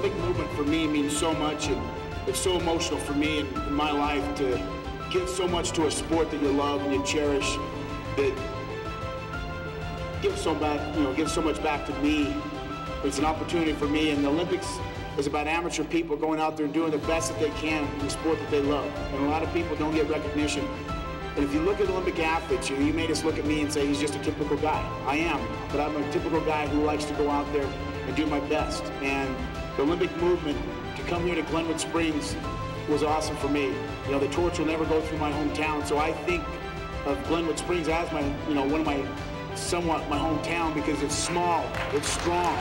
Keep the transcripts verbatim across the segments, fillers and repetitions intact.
Olympic movement for me means so much, and it's so emotional for me in, in my life to give so much to a sport that you love and you cherish, that gives so back, you know, gives so much back to me. It's an opportunity for me, and the Olympics is about amateur people going out there and doing the best that they can in the sport that they love. And a lot of people don't get recognition. And if you look at Olympic athletes, you know, you may just look at me and say he's just a typical guy. I am, but I'm a typical guy who likes to go out there and do my best. And the Olympic movement, to come here to Glenwood Springs, was awesome for me. You know, the torch will never go through my hometown, so I think of Glenwood Springs as my, you know, one of my, somewhat my hometown, because it's small, it's strong.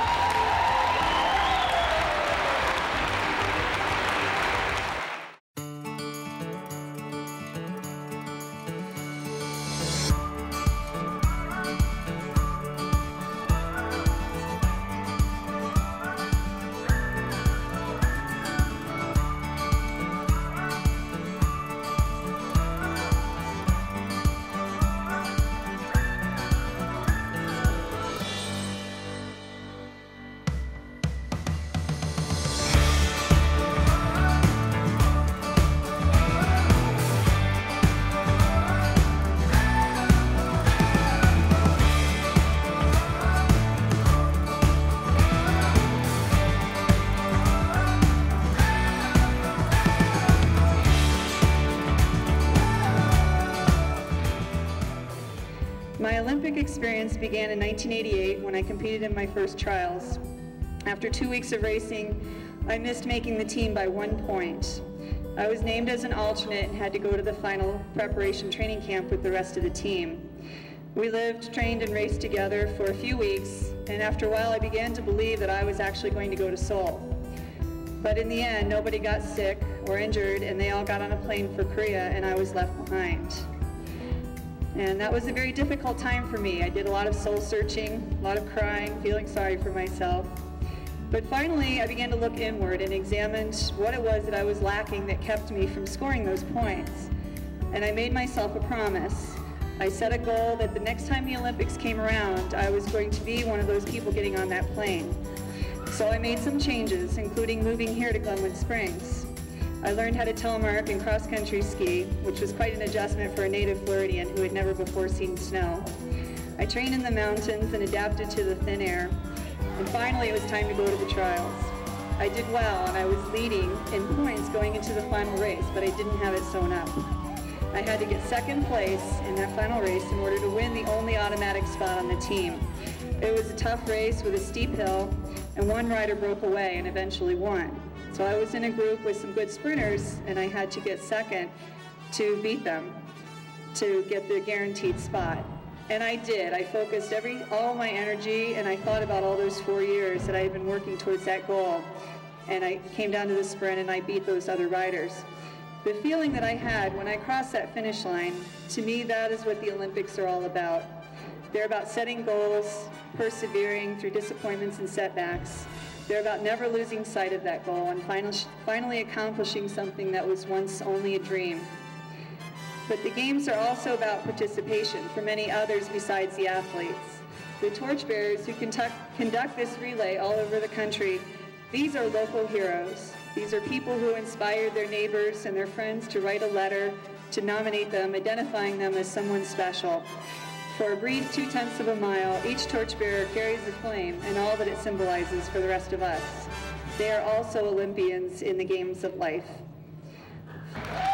My Olympic experience began in nineteen eighty-eight when I competed in my first trials. After two weeks of racing, I missed making the team by one point. I was named as an alternate and had to go to the final preparation training camp with the rest of the team. We lived, trained, and raced together for a few weeks, and after a while I began to believe that I was actually going to go to Seoul. But in the end, nobody got sick or injured, and they all got on a plane for Korea, and I was left behind. And that was a very difficult time for me. I did a lot of soul searching, a lot of crying, feeling sorry for myself. But finally, I began to look inward and examined what it was that I was lacking that kept me from scoring those points. And I made myself a promise. I set a goal that the next time the Olympics came around, I was going to be one of those people getting on that plane. So I made some changes, including moving here to Glenwood Springs. I learned how to telemark and cross-country ski, which was quite an adjustment for a native Floridian who had never before seen snow. I trained in the mountains and adapted to the thin air. And finally, it was time to go to the trials. I did well, and I was leading in points going into the final race, but I didn't have it sewn up. I had to get second place in that final race in order to win the only automatic spot on the team. It was a tough race with a steep hill, and one rider broke away and eventually won. So I was in a group with some good sprinters, and I had to get second to beat them, to get the guaranteed spot. And I did. I focused every, all my energy, and I thought about all those four years that I had been working towards that goal. And I came down to the sprint, and I beat those other riders. The feeling that I had when I crossed that finish line, to me, that is what the Olympics are all about. They're about setting goals, persevering through disappointments and setbacks. They're about never losing sight of that goal and final, finally accomplishing something that was once only a dream. But the games are also about participation for many others besides the athletes. The torchbearers who conduct, conduct this relay all over the country, these are local heroes. These are people who inspired their neighbors and their friends to write a letter to nominate them, identifying them as someone special. For a brief two-tenths of a mile, each torchbearer carries a flame and all that it symbolizes for the rest of us. They are also Olympians in the games of life.